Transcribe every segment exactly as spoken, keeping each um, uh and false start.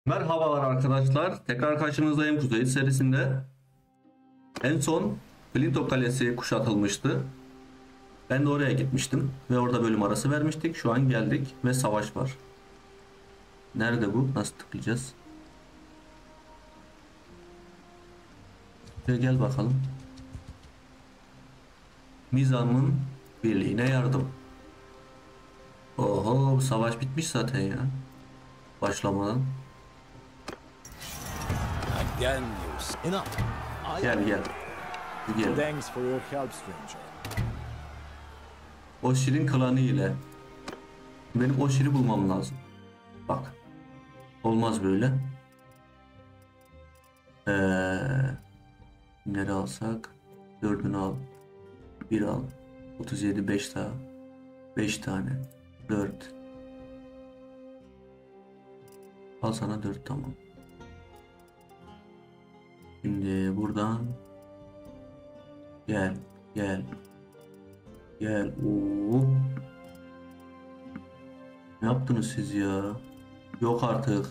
Merhabalar arkadaşlar. Tekrar karşınızdayım Kuzey serisinde. En son Flinto Kalesi kuşatılmıştı. Ben de oraya gitmiştim ve orada bölüm arası vermiştik. Şu an geldik ve savaş var. Nerede bu? Nasıl tıklayacağız? Şuraya gel bakalım. Nizam'ın birliğine yardım. Oho, savaş bitmiş zaten ya. Başlamadan. Again, you s- enough. I Gel gel. Gel. Thanks for your help, stranger. O Şirin klanı ile. Benim o Şirin'i bulmam lazım. Bak. Olmaz böyle. Ee, Nereye alsak? Dördünü al. Bir al. otuz yedi, beş daha. beş tane. dört. Al sana dört, tamam. Şimdi buradan gel gel gel. Oo. Ne yaptınız siz ya? Yok artık.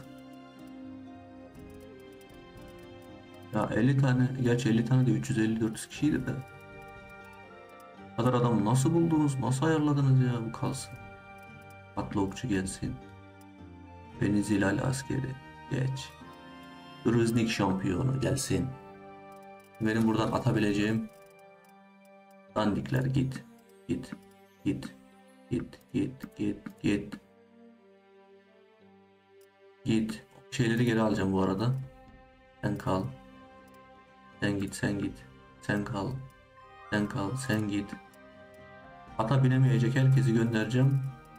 Ya elli tane, gerçi elli tane de üç yüz elli dört yüz kişiydi de. Bu kadar adam nasıl buldunuz? Nasıl ayarladınız ya, bu kalsın. Atlı okçu gelsin. Venizilal askeri geç. Gruznik şampiyonu gelsin. Benim buradan atabileceğim dandikler git. Git. Git. Git. Git. Git. Git. Git. Şeyleri geri alacağım bu arada. Sen kal. Sen git. Sen git. Sen kal. Sen kal. Sen git. Ata binemeyecek herkesi göndereceğim.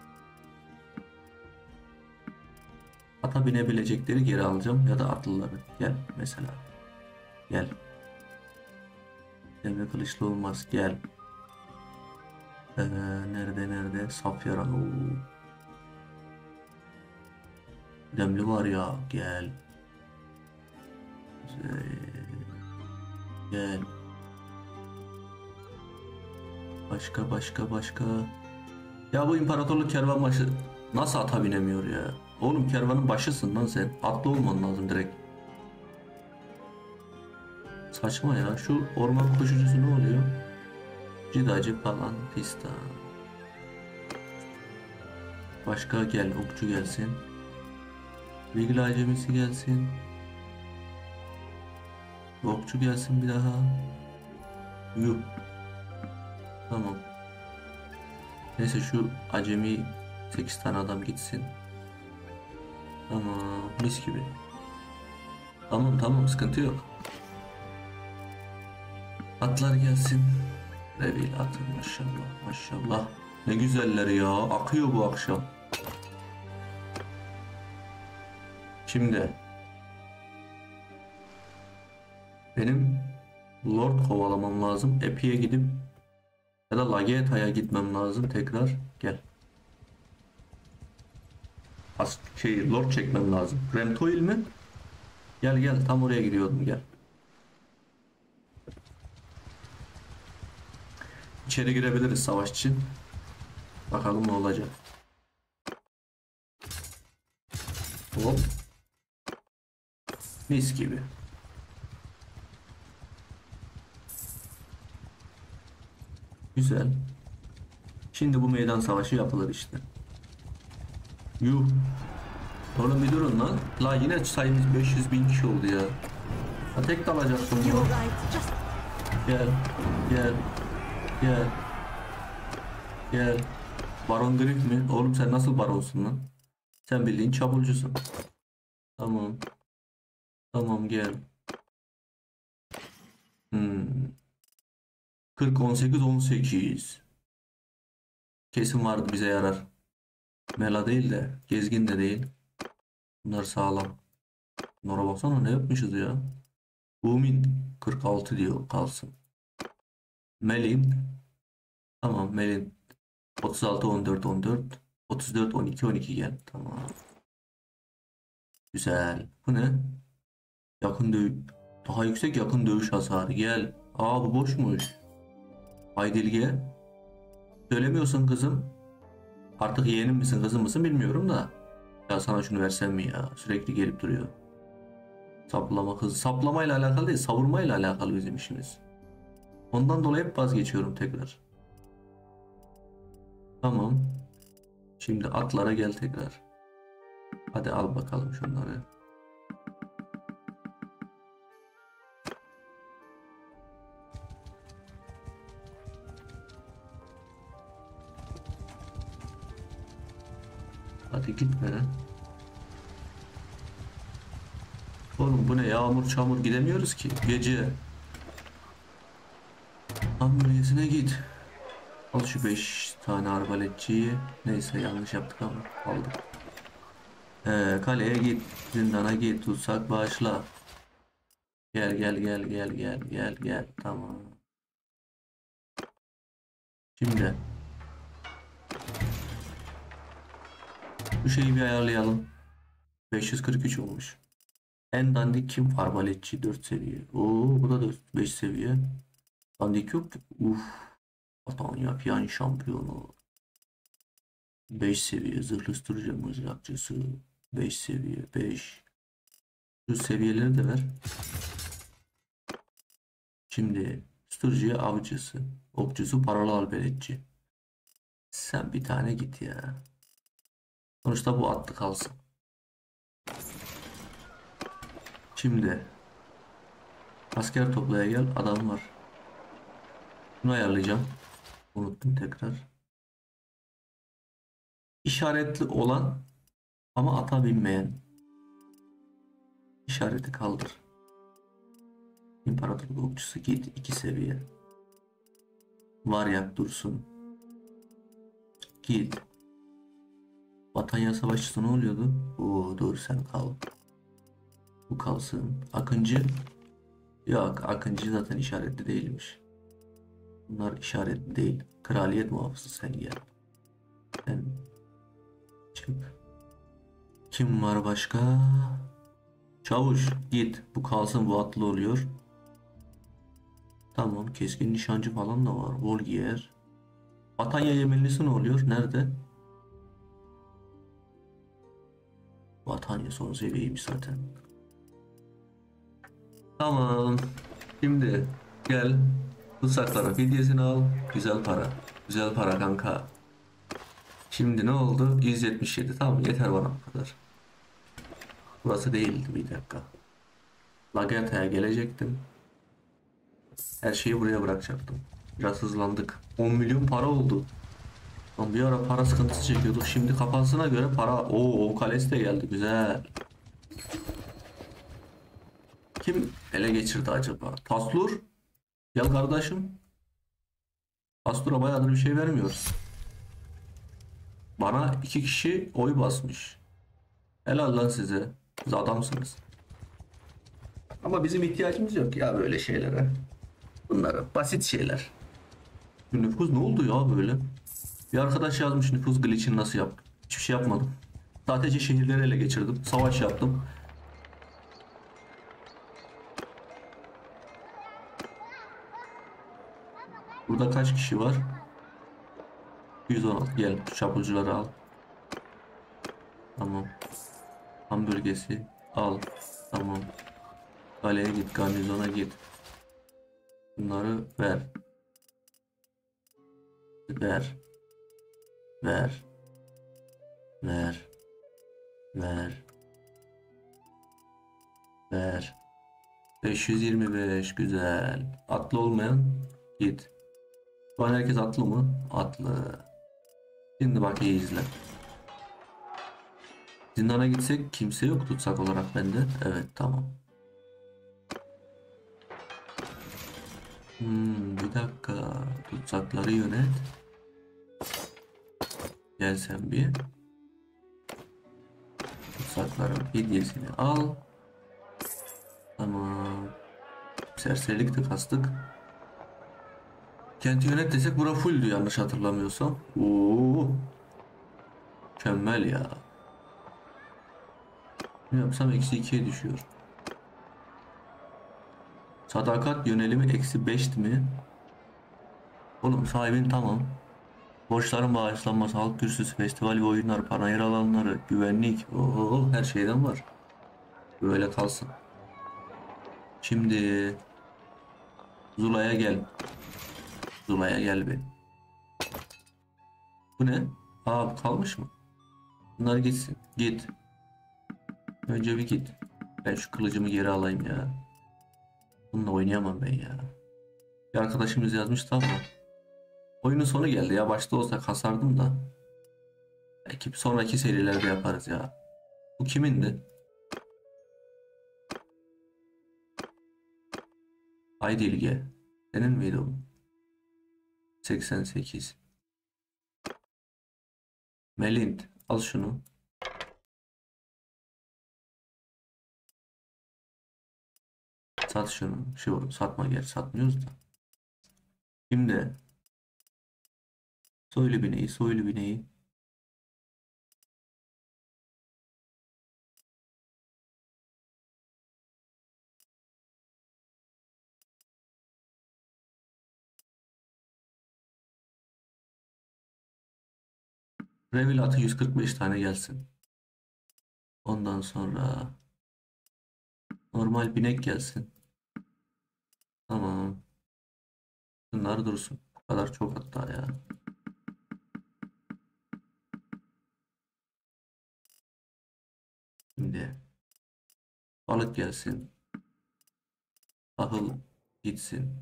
Ata binebilecekleri geri alacağım ya da atlıları. Gel mesela. Gel. Demir kılıçlı olmaz. Gel. Ee, nerede nerede? Safyaran. Oo. Demli var ya. Gel. Güzel. Gel. Başka başka başka. Ya bu imparatorluk kervan başı nasıl ata binemiyor ya? Oğlum kervanın başısın lan sen. Atlı olman lazım direkt. Saçma ya. Şu orman koşucusu ne oluyor? Cidacı falan pista. Başka gel. Okçu gelsin. Bilgili acemisi gelsin. Okçu gelsin bir daha. Yuh. Tamam. Neyse şu acemi sekiz tane adam gitsin. Tamam. Mis gibi. Tamam tamam, sıkıntı yok. Atlar gelsin. Revil atın, maşallah maşallah. Ne güzeller ya. Akıyor bu akşam. Şimdi benim Lord kovalamam lazım. Epi'ye gidip ya da Lageta'ya gitmem lazım tekrar. Gel. As şey Lord çekmem lazım. Remtoil mi? Gel gel, tam oraya gidiyordum, gel. İçeri girebiliriz savaş için. Bakalım ne olacak. Hop. Mis gibi. Güzel. Şimdi bu meydan savaşı yapılır işte. Yuh. Oğlum bir durun lan. La yine sayımız beş yüz bin kişi oldu ya. Ha, tek dalacaktım You're bunu. right. Just Gel. Gel. Gel. Gel. Baron Griff mi? Oğlum sen nasıl baronsun lan? Sen bildiğin çapulcusun. Tamam. Tamam gel. Hmm. kırk on sekiz on sekiz. Kesin vardı, bize yarar. Mela değil de gezgin de değil. Bunlar sağlam. Bunlara baksana ne yapmışız ya. Bumin kırk altı diyor, kalsın. Melin. Tamam Melin. otuz altı on dört on dört. otuz dört on iki on iki gel. Tamam. Güzel. Bu ne? Yakın dövüş. Daha yüksek yakın dövüş hasarı. Gel. Aa, bu boşmuş. Aydilge. Söylemiyorsun kızım. Artık yeğenim misin kızım mısın bilmiyorum da. Ya sana şunu versem mi ya? Sürekli gelip duruyor. Saplama hızı. Saplamayla alakalı değil, savurmayla alakalı bizim işimiz. Ondan dolayı hep vazgeçiyorum tekrar. Tamam. Şimdi atlara gel tekrar. Hadi al bakalım şunları. Hadi gitme. Oğlum bu ne, yağmur çamur, gidemiyoruz ki gece. Hamburgesine git. Al şu beş tane arbaletçiyi. Neyse yanlış yaptık ama aldık. Ee, kaleye git. Zindana git. Tutsak başla. Gel gel gel gel gel gel gel. Tamam. Şimdi bu şeyi bir ayarlayalım. beş yüz kırk üç olmuş. En dandik kim? Arbaletçi dört seviye. Oo, bu da dört, beş seviye. Dandik yok ki. Uf. Atanya piyan şampiyonu. beş seviye. Zırhlı sürücü mızrakçısı. beş seviye. beş. Şu seviyeleri de ver. Şimdi sürücüye avcısı. Okçusu paralı albeletçi. Sen bir tane git ya. Sonuçta bu attı kalsın. Şimdi asker toplaya gel, adam var. Bunu ayarlayacağım. Unuttum tekrar. İşaretli olan ama ata binmeyen. İşareti kaldır. İmparatorluk okçusu git iki seviye. Varyak dursun. Git. Batanya savaşçısı ne oluyordu? Oo, dur sen kal. Bu kalsın. Akıncı. Yok, Akıncı zaten işaretli değilmiş. Bunlar işaretli değil. Kraliyet muhafızı sen gel. Sen çık. Kim var başka? Çavuş git. Bu kalsın, bu atlı oluyor. Tamam, keskin nişancı falan da var. Volgier. Batanya Yemenlisi ne oluyor? Nerede? Batanya son seviyeymiş zaten. Tamam. Şimdi gel. Tutsaklara fidyesini al. Güzel para. Güzel para kanka. Şimdi ne oldu? yüz yetmiş yedi. Tamam, yeter bana bu kadar. Burası değildi, bir dakika. Lagerta'ya gelecektim. Her şeyi buraya bırakacaktım. Biraz hızlandık. on milyon para oldu. Lan bir ara para sıkıntısı çekiyorduk. Şimdi kapansına göre para... Oo, o kalesi de geldi. Güzel. Kim ele geçirdi acaba? Taslur. Gel kardeşim. Taslur'a bayağıdır bir şey vermiyoruz. Bana iki kişi oy basmış. Helal lan size. Siz adamsınız. Ama bizim ihtiyacımız yok ya böyle şeylere. Bunlar basit şeyler. Nüfuz ne oldu ya böyle? Bir arkadaş yazmış nüfuz glitch'ini nasıl yap? Hiçbir şey yapmadım. Sadece şehirleri ele geçirdim. Savaş yaptım. Burada kaç kişi var? yüz on altı. Gel şu çapulcuları al. Tamam. Ham bölgesi al. Tamam. Kaleye git. Garnizona git. Bunları ver. Ver. Ver. Ver. Ver. Ver. beş yüz yirmi beş. Güzel. Atlı olmayan git. Şu an herkes atlı mı? Atlı. Şimdi bak iyi izle. Zindana gitsek kimse yok tutsak olarak bende. Evet tamam. Hmm, bir dakika. Tutsakları yönet. Gel sen bir. Tutsakların fidyesini al. Tamam. Serserilik de kastık. Kenti yönet desek bura fulldü yanlış hatırlamıyorsam. Oo. Mükemmel ya. Ne yapsam eksi ikiye düşüyor. Sadakat yönelimi eksi beşti mi? Oğlum sahibin tamam. Borçların bağışlanması, halk kürsüsü, festival ve oyunlar, panayır alanları, güvenlik. Oo, her şeyden var. Böyle kalsın. Şimdi Zula'ya gel. Zula'ya gel bir. Bu ne? Aa, bu kalmış mı? Bunlar gitsin. Git. Önce bir git. Ben şu kılıcımı geri alayım ya. Bununla oynayamam ben ya. Bir arkadaşımız yazmıştı ama oyunun sonu geldi ya. Başta olsa kasardım da. Ekip sonraki serilerde yaparız ya. Bu kimindi? Haydi İlge. Senin miydi o? seksen sekiz. Melint. Al şunu. Sat şunu. Şu satma, gel satmıyoruz da. Şimdi soylu bineği, soylu bineği. Revil atı yüz kırk beş tane gelsin. Ondan sonra normal binek gelsin. Tamam. Bunlar dursun. Bu kadar çok hatta ya. Şimdi balık gelsin. Tahıl gitsin.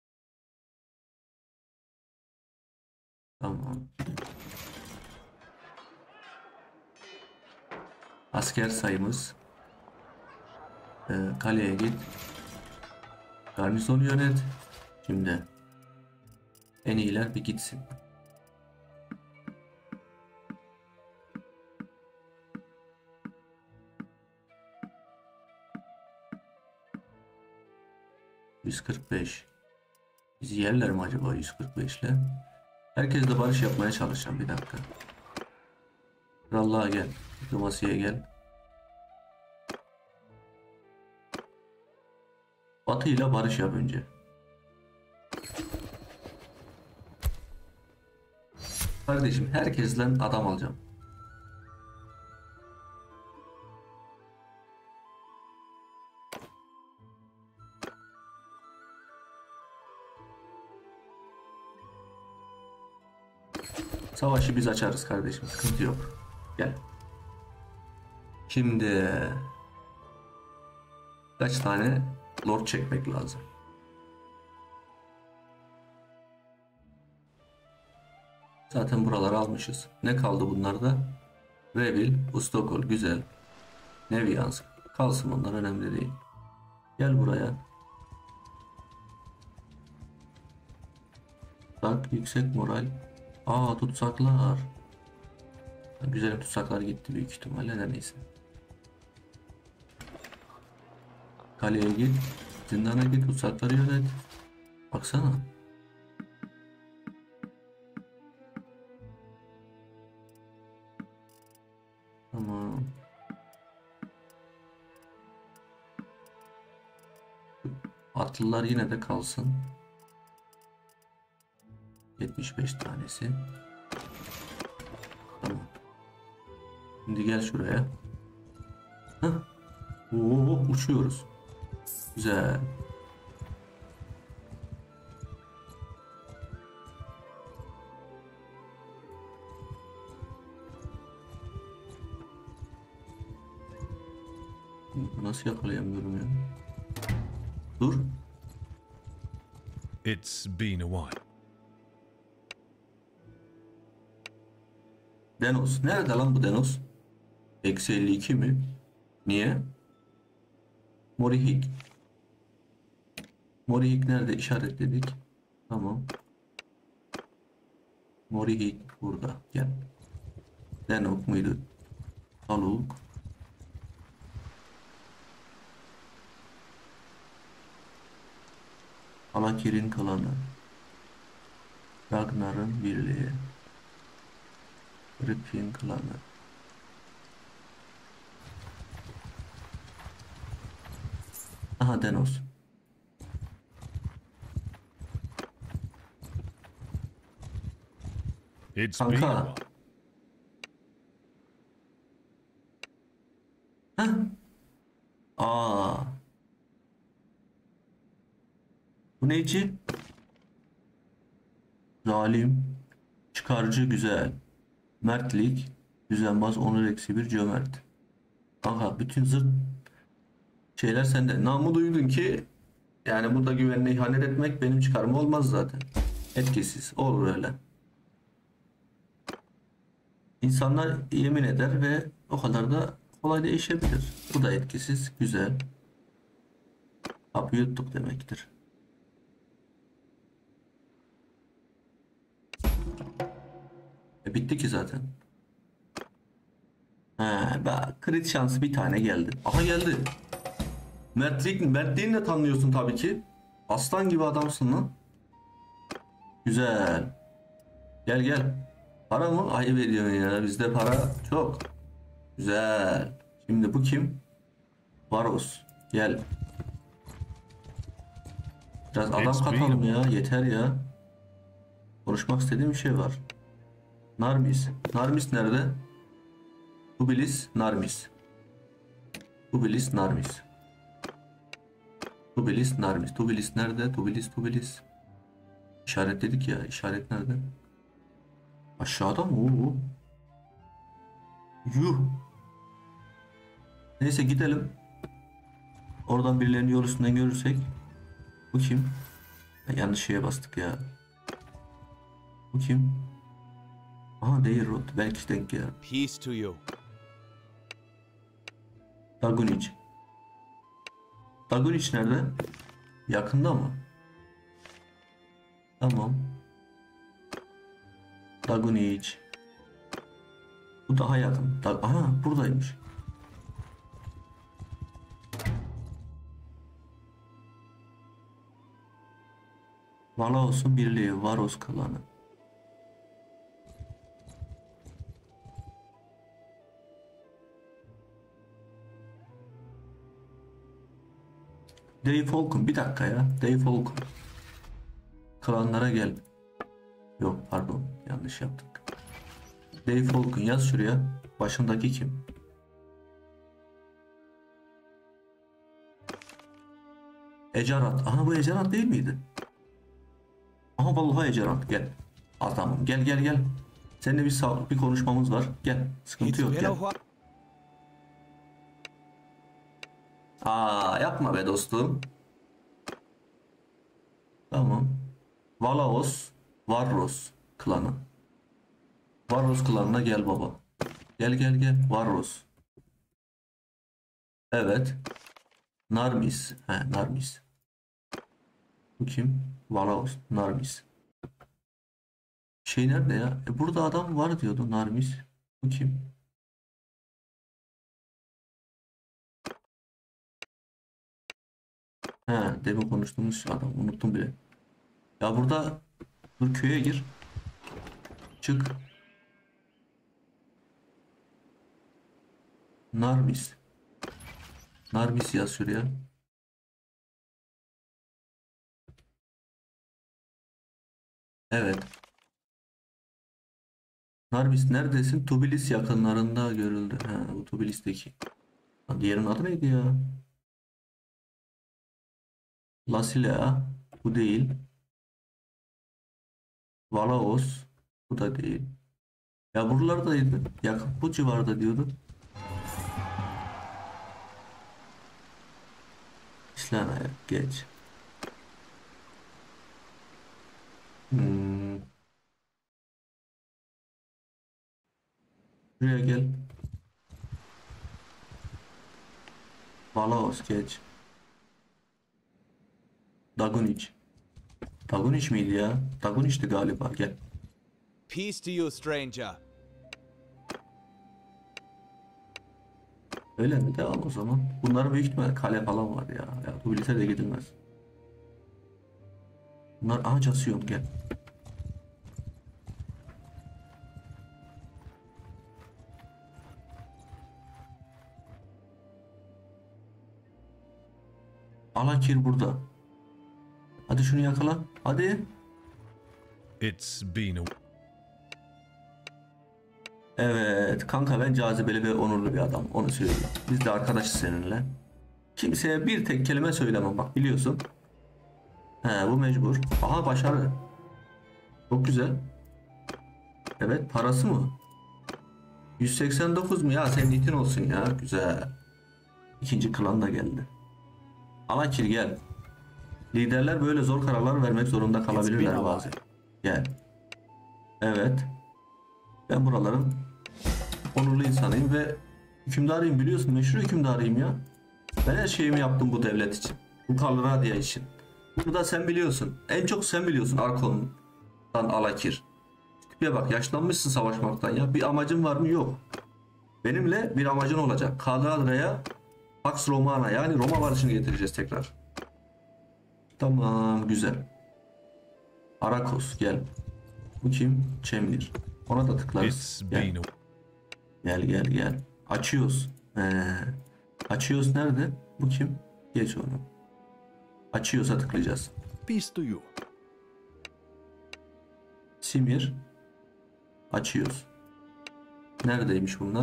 Tamam. Asker sayımız. Ee, kaleye git. Garnizonu yönet. Şimdi en iyiler bir gitsin. yüz kırk beş. Bizi yerler mi acaba yüz kırk beş ile? Herkesle barış yapmaya çalışacağım, bir dakika. Krallığa gel. Diplomasiye gel. Batı ile barış yap önce. Kardeşim, herkesle adam alacağım. Savaşı biz açarız kardeşim. Sıkıntı yok. Gel. Şimdi kaç tane lord çekmek lazım? Zaten buraları almışız. Ne kaldı bunlarda? Revil, Ustokol güzel. Neviansk kalsın, onlar önemli değil. Gel buraya. Bak, yüksek moral. Aa, tutsaklar. Güzel, tutsaklar gitti büyük ihtimalle de neyse. Kaleye git. Zindana git, tutsakları yönet. Baksana. Tamam. Atlılar yine de kalsın. yetmiş beş tanesi. Tamam. Şimdi gel şuraya. Hah. Oo, uçuyoruz. Güzel. Nasıl yakalayamıyorum ya? Dur. It's been a while. Denos. Nerede lan bu Denos? Eksi elli iki mi? Niye? Morihik. Morihik nerede? İşaretledik. Tamam. Morihik burada. Gel. Denok muydu? Haluk. Alakir'in klanı. Ragnar'ın birliği. Rip'in klanı. Aha, Denos. It's been a Kanka. while. Heh. Aa. Bu neyci? Zalim. Çıkarcı güzel. Mertlik. Düzenbaz onur eksi bir cömert. Kanka bütün zırt şeyler sende. Namı duydun ki yani burada güvenine ihanet etmek benim çıkarım olmaz zaten. Etkisiz. Olur öyle. İnsanlar yemin eder ve o kadar da kolay değişebilir. Bu da etkisiz. Güzel. Hapı yuttuk demektir. E bitti ki zaten. He, bak crit şansı bir tane geldi. Aha geldi. Mertlik, mertliğini de tanıyorsun tabii ki. Aslan gibi adamsın lan. Güzel. Gel gel. Para mı? Ayıp ediyorsun ya. Bizde para çok. Güzel. Şimdi bu kim? Varos. Gel. Biraz adam katalım ya. Yeter ya. Konuşmak istediğim bir şey var. Narmis. Narmis nerede? Tubilis, Narmis. Tubilis, Narmis. Tubilis, Narmis. Tubilis nerede? Tubilis, Tubilis. İşaretledik ya. İşaret nerede? Aşağıda mı? Oo. Yuh. Neyse gidelim. Oradan birilerini yol üstünden görürsek. Bu kim? Ha, yanlış şeye bastık ya. Bu kim? Aha değil Rot. Belki denk gelir. Peace to you. Dagunic. Dagunic nerede? Yakında mı? Tamam. Dagunic. Bu daha yakın. Da Aha buradaymış. Valaos'un birliği. Varos klanı. Dave Falcon. Bir dakika ya. Dave Falcon. Klanlara gel. Yok pardon. Yanlış yaptık. Dave Falcon yaz şuraya. Başındaki kim? Ecarat. Aha bu Ecarat değil miydi? Aha vallahi Ecarat. Gel. Adamım gel gel gel. Seninle bir sağ, bir konuşmamız var. Gel. Sıkıntı It's yok been a gel. while. Aa yapma be dostum. Tamam. Valaos, Varros klanı. Varros klanına gel baba. Gel gel gel. Varros. Evet. Narmis. He Narmis. Bu kim? Valaos. Narmis. Şey nerede ya? E, burada adam var diyordu Narmis. Bu kim? He demin konuştuğumuz adam. Unuttum bile. Ya burada dur köye gir. Çık. Narmis. Narmis yaz şuraya. Evet. Narmis neredesin? Tubilis yakınlarında görüldü. Ha, bu Tubilis'teki. Lan diğerinin adı neydi ya? Lasilea. Bu değil. Valaos. Bu da değil. Ya buralardaydı. Yakın bu civarda diyordu. İslam'a geç. Hmm. Buraya gel. Valaos geç. Dagunic. Dagunic miydi ya? Dagunic'ti galiba. Gel. Peace to you, stranger. Öyle mi? Devam o zaman. Bunların büyük ihtimal kale falan var ya. Ya bu bilete de gidilmez. Bunlar ağaç asıyorum gel. Alakir burada. Hadi şunu yakala. Hadi. It's been a Evet kanka, ben cazibeli ve onurlu bir adam, onu söyleyeyim. Biz de arkadaşız seninle. Kimseye bir tek kelime söylemem, bak biliyorsun. He, bu mecbur. Aha, başarı. Çok güzel. Evet, parası mı? yüz seksen dokuz mu ya, senin itin olsun ya, güzel. İkinci klan da geldi. Alakir gel. Liderler böyle zor kararlar vermek zorunda kalabilirler bazen. Gel. Evet. Ben buraların onurlu insanıyım ve hükümdarıyım, biliyorsun, meşhur hükümdarıyım ya. Ben her şeyimi yaptım bu devlet için. Bu Kalradia için. Bunu da sen biliyorsun. En çok sen biliyorsun Arkon'dan Alakir. Tipe bak, yaşlanmışsın savaşmaktan ya. Bir amacın var mı? Yok. Benimle bir amacın olacak. Kalradia'ya Pax Romana, yani Roma barışını getireceğiz tekrar. Tamam, güzel. Arakos gel. Bu kim? Çemnir. Ona da tıklarız. Gel. Gel gel gel. Açıyoruz. Ee, açıyoruz nerede? Bu kim? Geç onu. Açıyorsa tıklayacağız. Peace to you. Simir. Açıyoruz. Neredeymiş bunlar?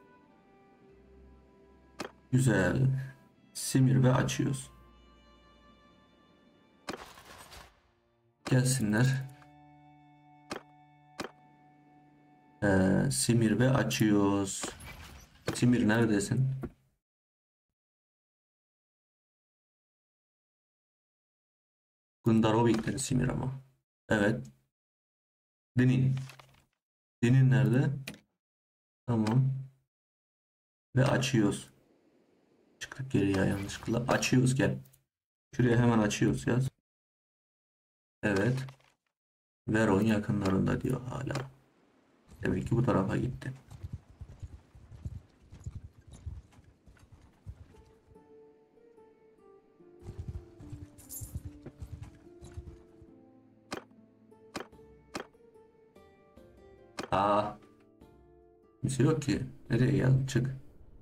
Güzel. Simir ve açıyoruz. Gelsinler. Ee, Simir ve açıyoruz. Simir neredesin? Gundarovik'ten Simir ama. Evet. Dinin. Dinin nerede? Tamam. Ve açıyoruz. Çıktık geriye yanlışlıkla. Açıyoruz, gel. Şuraya hemen açıyoruz yaz. Evet. Veron yakınlarında diyor hala. Demek ki bu tarafa gitti. Aa. Kimse yok ki. Nereye geldin? Çık.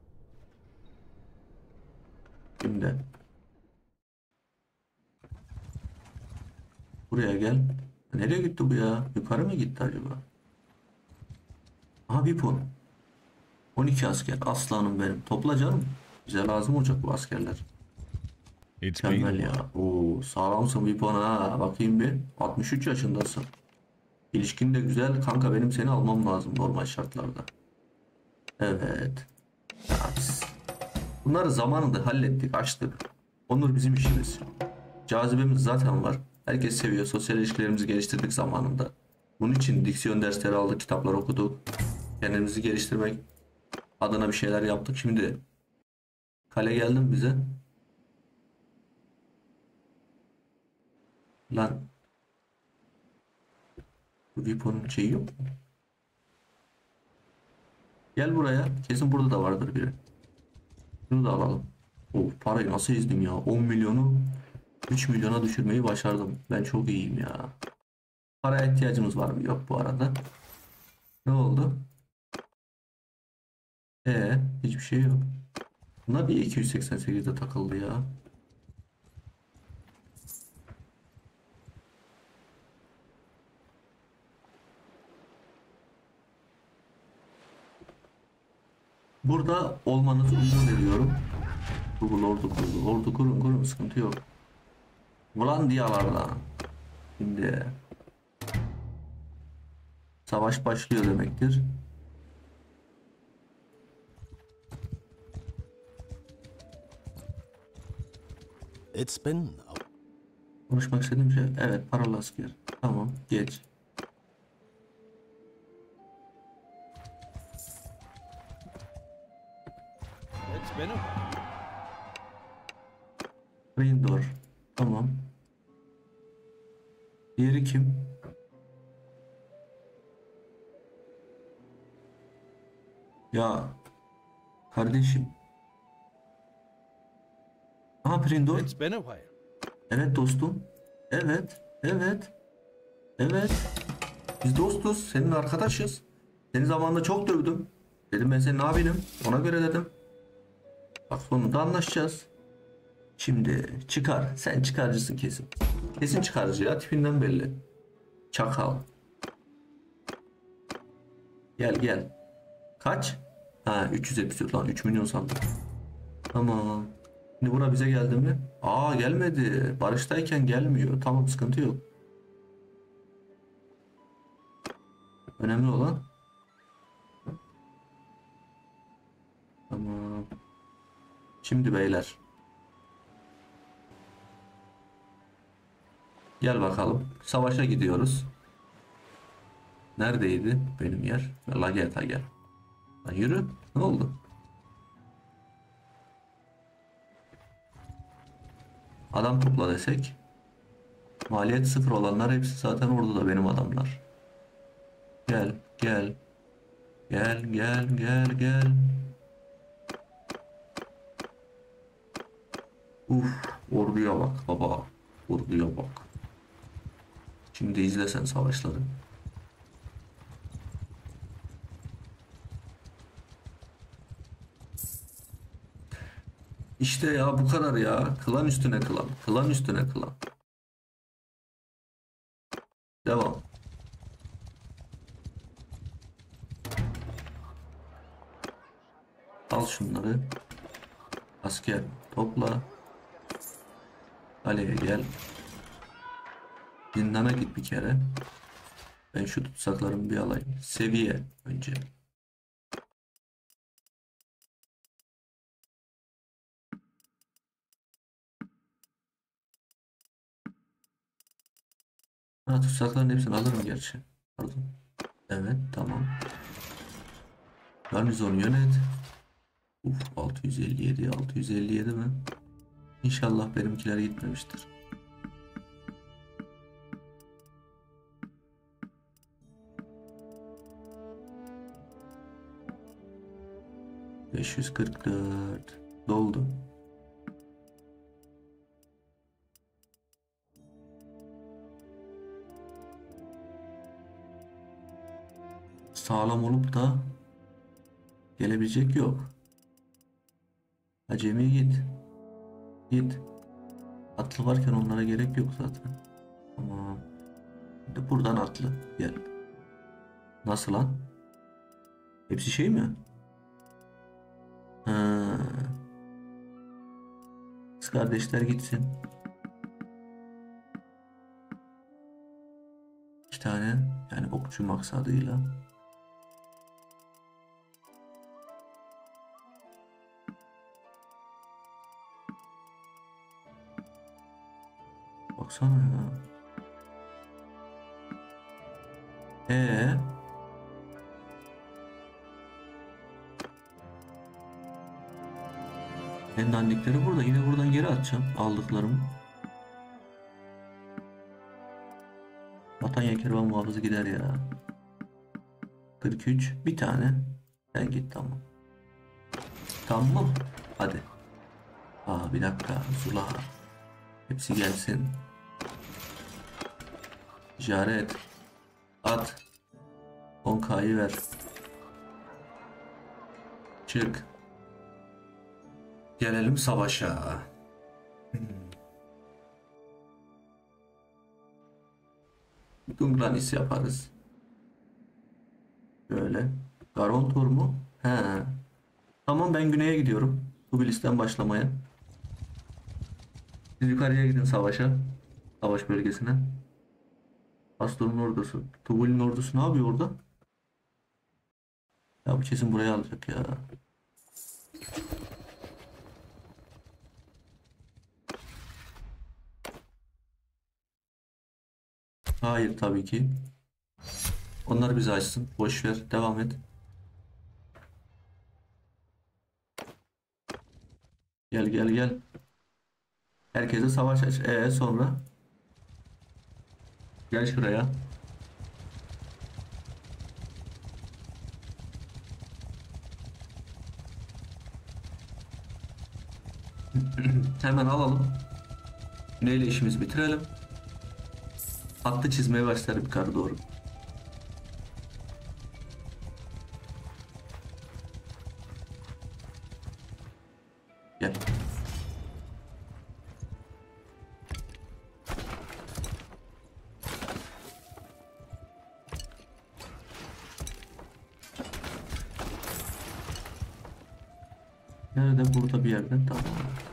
Şimdi. Buraya gel. Nereye gitti bu ya? Yukarı mı gitti acaba? Aha, bir pon. on iki asker. Aslanım benim. Topla canım. Bize lazım olacak bu askerler. It's been Mükemmel ya. Oo, sağlamsın bir pon ha. Bakayım bir. altmış üç yaşındasın. İlişkin de güzel. Kanka benim seni almam lazım normal şartlarda. Evet. Ya biz bunları zamanında hallettik, açtık. Onur bizim işimiz. Cazibemiz zaten var. Herkes seviyor. Sosyal ilişkilerimizi geliştirdik zamanında. Bunun için diksiyon dersleri aldık, kitaplar okuduk. Kendimizi geliştirmek adına bir şeyler yaptık. Şimdi kale geldim bize. Lan bu Vipo'nun şeyi yok mu? Gel buraya. Kesin burada da vardır biri. Şunu da alalım. O parayı nasıl ezdim ya? on milyonu üç milyona düşürmeyi başardım. Ben çok iyiyim ya. Paraya ihtiyacımız var mı? Yok bu arada. Ne oldu? E hiçbir şey yok. Bunlar bir iki yüz seksen sekizde takıldı ya. Burada olmanızı uygun veriyorum. Google ordu kurdu. Ordu kurun kurun, sıkıntı yok. Vlandiyalarla. Şimdi savaş başlıyor demektir. It's been Konuşmak istediğim şey. Evet, paralı asker. Tamam, geç. It's been a Rindor. Tamam. Diğeri kim? Ya kardeşim. Aha, Prindor. It's been a while. Evet dostum. Evet. Evet. Evet. Biz dostuz. Senin arkadaşız. Seni zamanında çok dövdüm. Dedim ben senin abinim. Ona göre dedim. Bak sonunda anlaşacağız. Şimdi çıkar. Sen çıkarcısın kesin. Kesin çıkarcı ya. Tipinden belli. Çakal. Gel gel. Kaç? Ha üç yüz yetmiş dört lan, üç milyon sandım. Tamam. Şimdi bura bize geldi mi? Aa gelmedi. Barıştayken gelmiyor. Tamam sıkıntı yok. Önemli olan. Tamam. Şimdi beyler. Gel bakalım. Savaşa gidiyoruz. Neredeydi benim yer? Lageta gel. Lan yürü. Ne oldu? Adam topla desek. Maliyet sıfır olanlar hepsi zaten orada da benim adamlar. Gel, gel. Gel, gel, gel, gel. Uf, orduya bak baba. Orduya bak. Şimdi izle sen savaşları. İşte ya bu kadar ya. Klan üstüne klan. Klan üstüne klan. Devam. Al şunları. Asker topla. Kaleye gel. Zindana git bir kere. Ben şu tutsaklarımı bir alayım. Seviye önce. Ha, tutsakların hepsini alırım gerçi. Pardon. Evet tamam. Garnizonu yönet. Uf altı yüz elli yedi altı yüz elli yedi mi? İnşallah benimkiler gitmemiştir. beş yüz kırk dört doldu. Sağlam olup da gelebilecek yok. Acemi git. Git. Atlı varken onlara gerek yok zaten. Tamam. Şimdi buradan atlı. Gel. Nasıl lan? Hepsi şey mi? Ha. Kız kardeşler gitsin. İki tane yani okçu maksadıyla. Baksana ya. Ee. En dandikleri burada. Yine buradan geri atacağım aldıklarımı. Batanya kervan muhafızı gider ya. kırk üç bir tane. Sen git tamam. Tamam. Hadi. Aa bir dakika. Zula. Hepsi gelsin. İşaret. At. on K'yı ver. Çık. Gelelim savaşa. Dungranis yaparız. Böyle. Garontor mu? He. Tamam ben güneye gidiyorum. Tbilis'ten başlamaya. Siz yukarıya gidin savaşa. Savaş bölgesine. Astor'un ordusu. Tubul'ün ordusu ne yapıyor orada? Ya bu kesin buraya alacak ya. Hayır tabii ki. Onlar bizi açsın. Boş ver. Devam et. Gel gel gel. Herkese savaş aç. Ee sonra? Gel şuraya. Hemen alalım. Neyle işimizi bitirelim. Hattı çizmeye başlarım yukarı doğru. Gel. Nerede? Burada bir yerden. Tamam.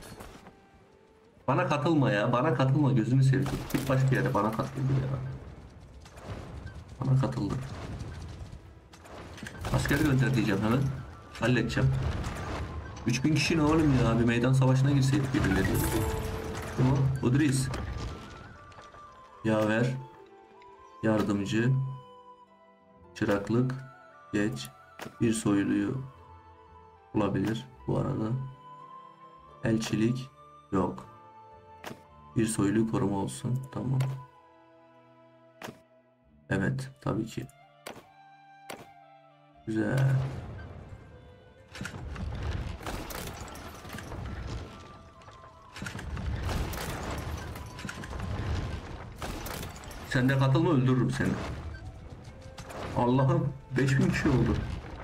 Bana katılma ya. Bana katılma. Gözünü seveyim. Git başka yere. Bana katıldı ya. Bana katıldı. Asker gönder diyeceğim hemen. Halledeceğim. üç bin kişi ne oğlum ya? Bir meydan savaşına girseydik birbirleri. Tamam. Udris. Yaver. Yardımcı. Çıraklık. Geç. Bir soyluyu olabilir bu arada. Elçilik. Yok. Bir soyluyu koruma olsun. Tamam. Evet. Tabii ki. Güzel. Sen de katılma, öldürürüm seni. Allah'ım, beş bin kişi oldu.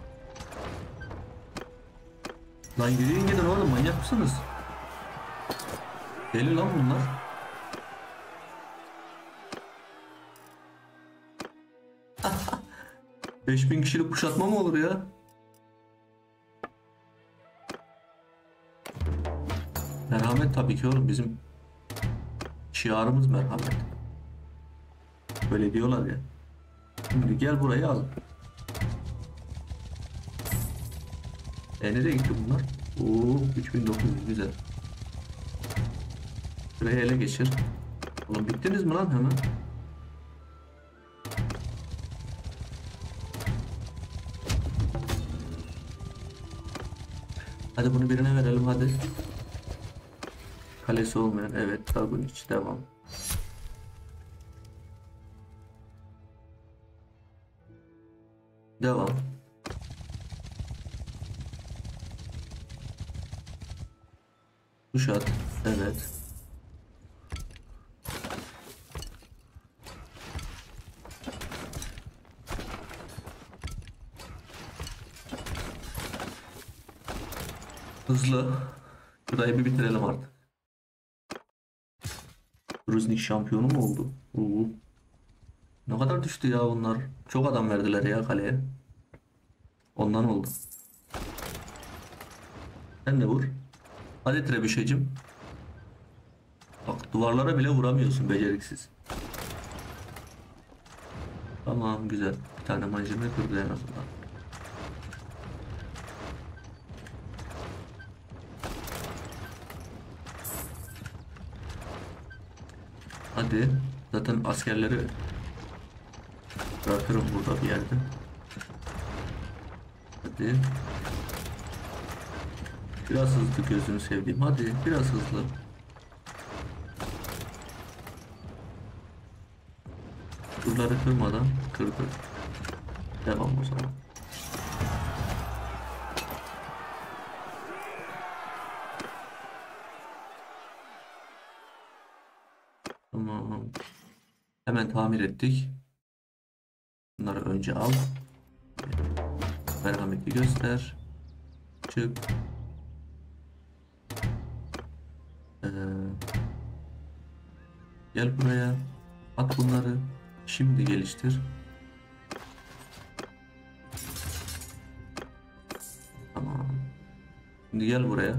Lan yürüyün gidin oğlum, manyak mısınız? Deli lan bunlar. beş bin kişilik kuşatma mı olur ya? Merhamet tabii ki oğlum, bizim şiarımız merhamet. Böyle diyorlar ya. Şimdi gel burayı al. E nereye gitti bunlar? Oo, üç bin dokuz yüz güzel. Şurayı ele geçir. Oğlum bittiniz mi lan hemen? Hadi bunu birine verelim hadi. Kalesi olmayan, evet, Dagun hiç devam. Devam. Kuşat, evet. Hızlı. Burayı bir bitirelim artık. Gruznik şampiyonu mu oldu? Oo. Ne kadar düştü ya bunlar. Çok adam verdiler ya kaleye. Ondan oldu. Sen de vur. Hadi Trebüşecim. Bak duvarlara bile vuramıyorsun beceriksiz. Tamam güzel. Bir tane malzeme kırdı en azından. Hadi. Zaten askerleri bırakırım burada bir yerde. Hadi. Biraz hızlı gözünü sevdiğim. Hadi biraz hızlı. Şuraları kırmadan kırdı. Devam o zaman. Tamam. Hemen tamir ettik. Bunları önce al. Merhameti göster. Çık. Ee, gel buraya. At bunları. Şimdi geliştir. Tamam. Şimdi gel buraya.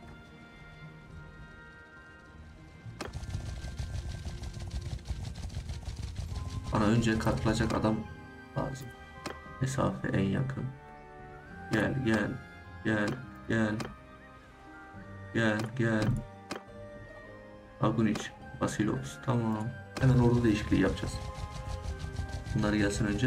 Bana önce katılacak adam lazım. Mesafe en yakın. Gel gel gel gel. Gel gel. Agunic, Basilos. Tamam. Hemen ordu değişikliği yapacağız. Bunlar gelsin önce.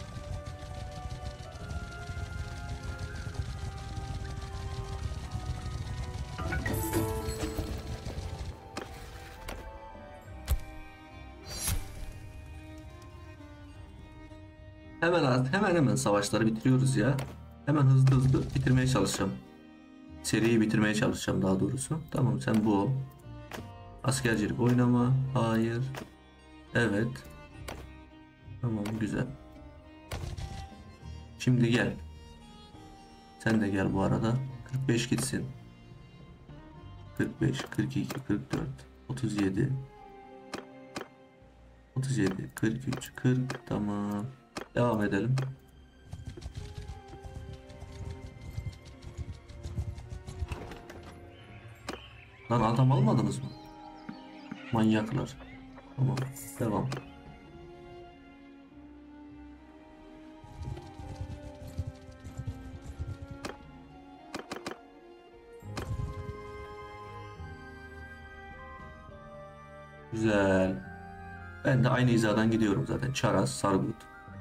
Hemen artık hemen hemen savaşları bitiriyoruz ya. Hemen hızlı hızlı bitirmeye çalışacağım. Seriyi bitirmeye çalışacağım daha doğrusu. Tamam sen bu ol. Askercilik oynama. Hayır. Evet. Tamam güzel. Şimdi gel. Sen de gel bu arada. kırk beş gitsin. kırk beş, kırk iki, kırk dört, otuz yedi. otuz yedi, kırk üç, kırk. Tamam. Devam edelim. Lan adam almadınız mı? Manyaklar. Tamam. Devam. Güzel. Ben de aynı hizadan gidiyorum zaten. Çaraz, Sargut.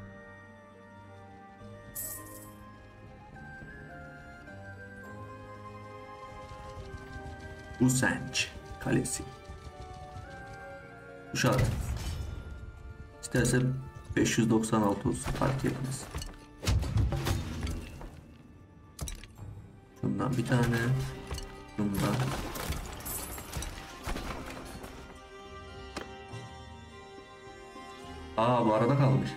Usenç Kalesi. Kuşat. İsterse beş yüz doksan altı olsun, fark etmez. Şundan bir tane. Şundan. Aa, bu arada kalmış.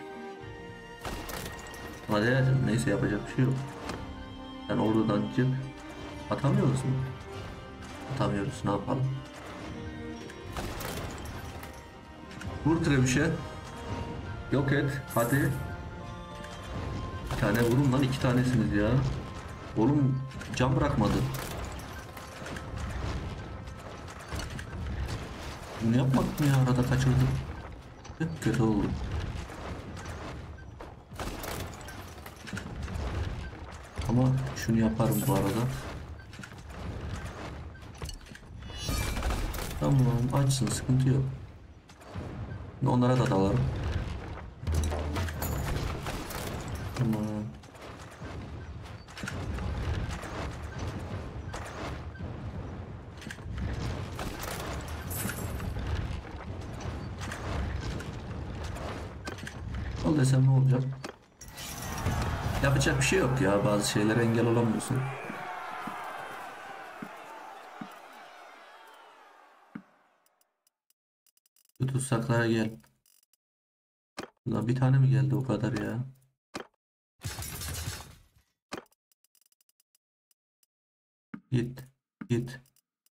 Hadi hayatım, neyse, yapacak bir şey yok. Sen oradan çık. Atamıyoruz mu? Atamıyoruz, ne yapalım? Vur trebüşe. Yok et hadi. Bir tane vurun lan, iki tanesiniz ya. Oğlum can bırakmadı. Bunu yapmadık mı ya, arada kaçırdım. Hep kötü oldu. Ama şunu yaparım bu arada. Tamam, açsın, sıkıntı yok. Onlara da dalarım. Tamam. Al desem ne olacak? Yapacak bir şey yok ya, bazı şeylere engel olamıyorsun. Bu tutsaklara gel. Ulan bir tane mi geldi o kadar ya? Git. Git.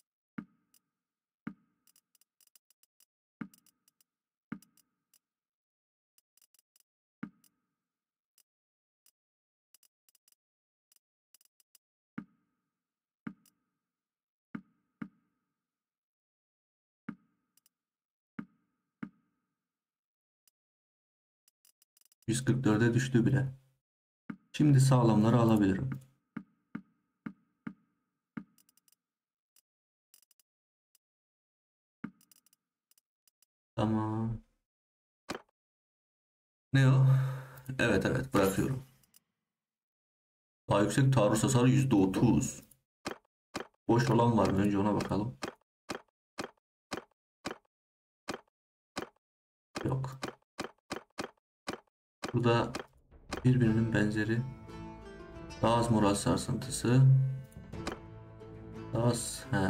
yüz kırk dörde düştü bile. Şimdi sağlamları alabilirim. Tamam. Ne o? Evet evet, bırakıyorum. Daha yüksek taarruz hasarı yüzde otuz. Boş olan var mı? Önce ona bakalım. Yok. Burada birbirinin benzeri. Daha az moral sarsıntısı. Daha az. He.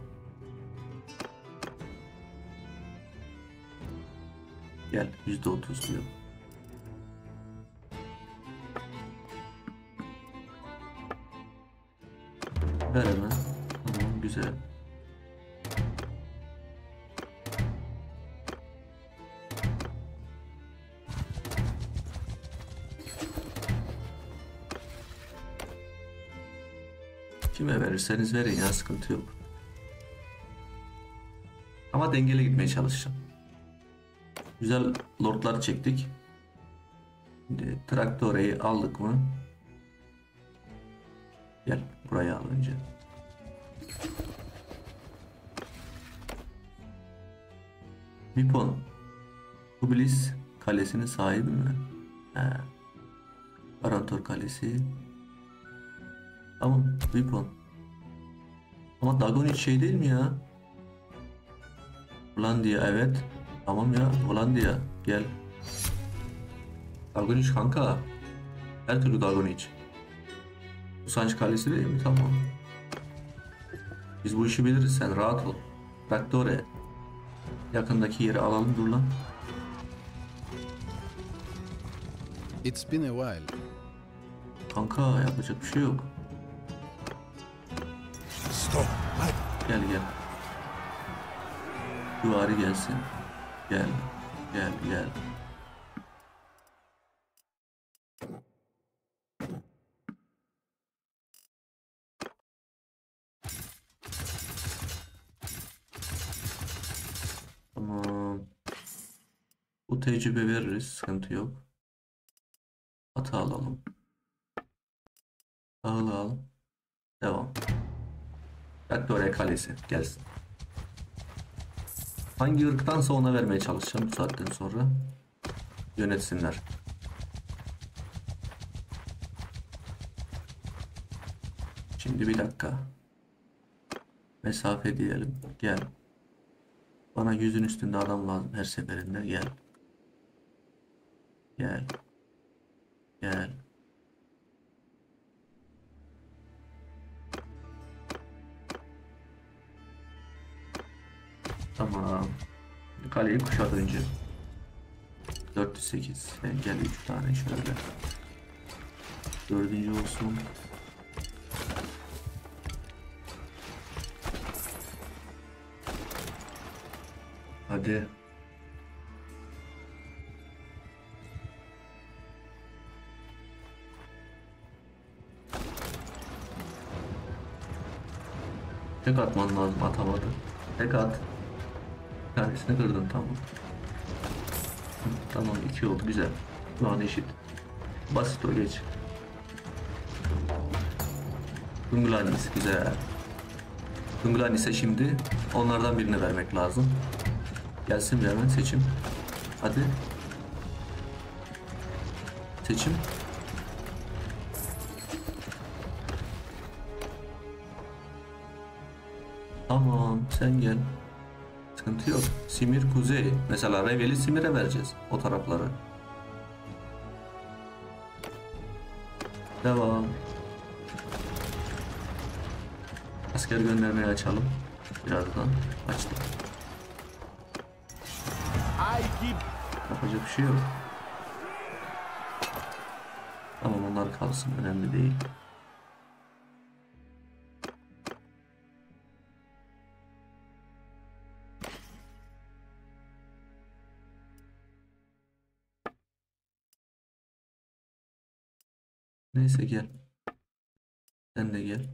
Gel, yüzde otuz diyor. Ver hemen. Tamam, güzel. Kime verirseniz verin ya, sıkıntı yok. Ama dengeli gitmeye çalışacağım. Güzel lordları çektik. Şimdi Traktore'yi aldık mı? Gel buraya al önce. Vipon. Kublis kalesinin sahibi mi? He. Barantor kalesi. Tamam, Vipon. Ama Dagon hiç şey değil mi ya? Hollandiya, evet. Tamam ya, Hollandiya gel. Dagon kanka. Her türlü Dagon hiç. Usanç kalesi değil mi? Tamam. Biz bu işi biliriz, sen rahat ol. Traktore. Yakındaki yeri alalım, dur lan. It's been a while. Kanka yapacak bir şey yok. Stop. Gel gel. Duvarı gelsin. Gel. Gel gel. tecrübe veririz. Sıkıntı yok. Atı alalım. Al al. Devam. Victoria Kalesi gelsin. Hangi ırktansa ona vermeye çalışacağım bu saatten sonra. Yönetsinler. Şimdi bir dakika. Mesafe diyelim. Gel. Bana yüzün üstünde adam lazım her seferinde. Gel. Gel. Gel. Tamam. Kaleyi kuşat önce. dört yüz sekiz. Sen gel üç tane şöyle. Dördüncü olsun. Hadi. Tek atman lazım, atamadı. Tek at. Bir tanesini kırdın, tamam. Hı, tamam, iki oldu, güzel. Şu an eşit. Basit o, geç. Unglanis güzel. Unglanis'e şimdi onlardan birine vermek lazım. Gelsin bir hemen seçim. Hadi. Seçim. Tamam, sen gel. Sıkıntı yok. Simir Kuzey. Mesela Revel'i Simir'e vereceğiz. O tarafları. Devam. Asker göndermeyi açalım. Birazdan açtık. Yapacak bir şey yok. Tamam, onlar kalsın. Önemli değil. Neyse gel. Sen de gel.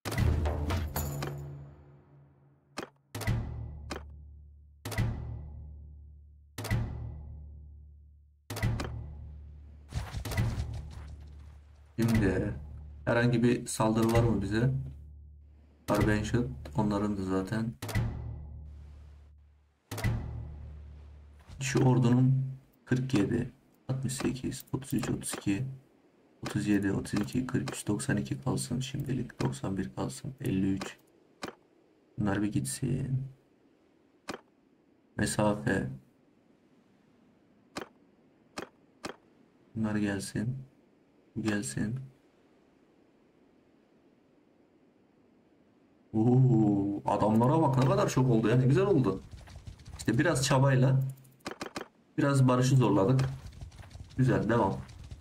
Şimdi herhangi bir saldırı var mı bize? Carbenshot onların da zaten. Şu ordunun kırk yedi, altmış sekiz, otuz üç, otuz iki, otuz yedi, otuz iki, kırk üç, doksan iki kalsın şimdilik. doksan bir kalsın. elli üç. Bunlar bir gitsin. Mesafe. Bunlar gelsin. Bu gelsin. Oo, adamlara bak ne kadar çok oldu yani güzel oldu. İşte biraz çabayla biraz barışı zorladık. Güzel, devam.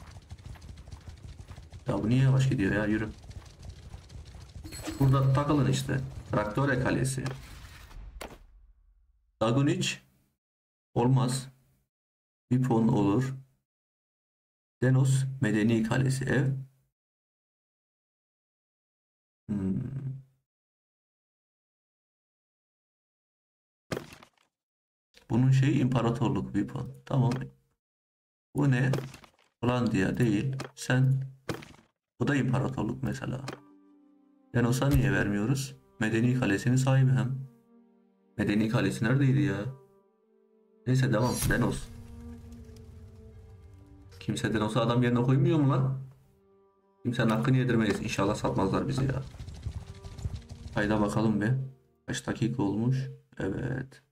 Ya bu niye yavaş gidiyor ya, yürü. Burada takılın işte. Traktore Kalesi. Dagunic olmaz. Vipon olur. Denos Medeni Kalesi ev. Hmm. Bunun şeyi imparatorluk Vipon. Tamam. Bu ne? Hollanda değil. Sen. Bu da imparatorluk mesela. Denos'a niye vermiyoruz? Medeni Kalesi'nin sahibi hem. Medeni Kalesi neredeydi ya? Neyse devam. Denos. Kimse Denos'u adam yerine koymuyor mu lan? Kimsenin hakkını yedirmeyiz. İnşallah satmazlar bizi ya. Hayda bakalım bir. Kaç dakika olmuş? Evet.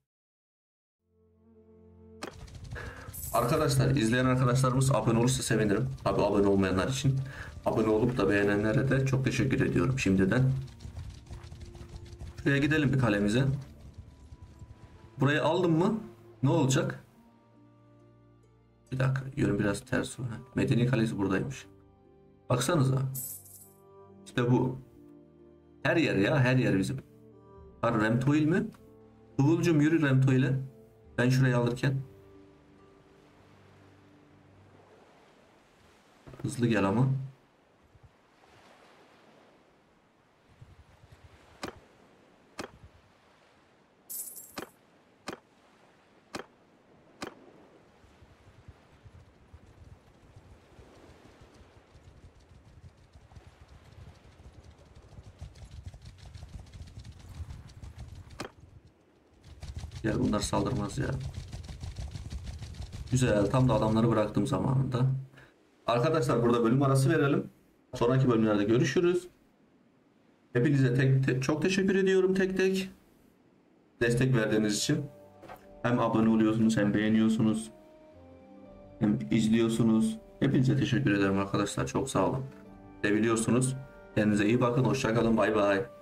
Arkadaşlar, izleyen arkadaşlarımız abone olursa sevinirim. Tabi abone olmayanlar için. Abone olup da beğenenlere de çok teşekkür ediyorum şimdiden. Şuraya gidelim bir kalemize. Burayı aldım mı ne olacak? Bir dakika, yönü biraz ters. Medeni Kalesi buradaymış. Baksanıza. İşte bu. Her yer ya, her yer bizim. Var Remtoil mi? Kıvılcım yürü Remtoil'e. Ben şurayı alırken. Hızlı gel ama. Gel, bunlar saldırmaz ya. Güzel, tam da adamları bıraktım zamanında. Arkadaşlar burada bölüm arası verelim. Sonraki bölümlerde görüşürüz. Hepinize tek, tek çok teşekkür ediyorum tek tek. Destek verdiğiniz için. Hem abone oluyorsunuz hem beğeniyorsunuz. Hem izliyorsunuz. Hepinize teşekkür ederim arkadaşlar. Çok sağ olun. Seviliyorsunuz. Kendinize iyi bakın. Hoşça kalın. Bay bay.